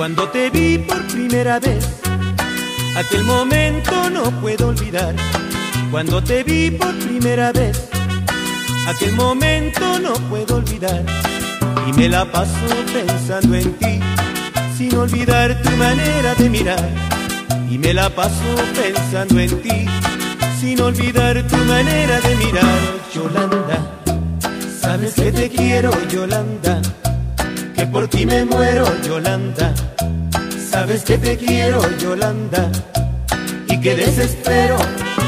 Cuando te vi por primera vez, aquel momento no puedo olvidar. Cuando te vi por primera vez, aquel momento no puedo olvidar. Y me la paso pensando en ti, sin olvidar tu manera de mirar. Y me la paso pensando en ti, sin olvidar tu manera de mirar. Yolanda, sabes que te quiero, Yolanda, que por ti me muero, Yolanda. Sabes que te quiero, Yolanda, y que desespero.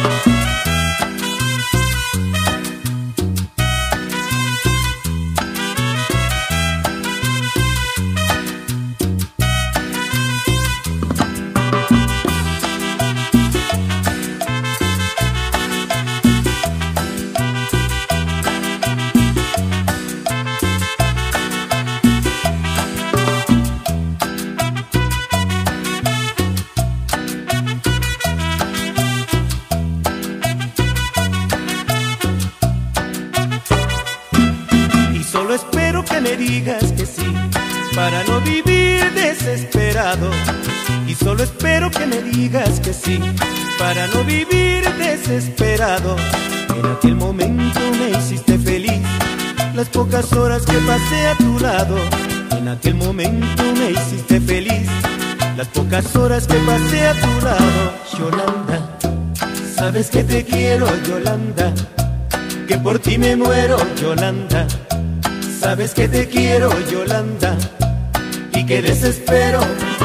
Solo espero que me digas que sí, para no vivir desesperado. Y solo espero que me digas que sí, para no vivir desesperado. En aquel momento me hiciste feliz, las pocas horas que pasé a tu lado. En aquel momento me hiciste feliz, las pocas horas que pasé a tu lado. Yolanda, sabes que te quiero, Yolanda, que por ti me muero, Yolanda. Sabes que te quiero, Yolanda, y que desespero.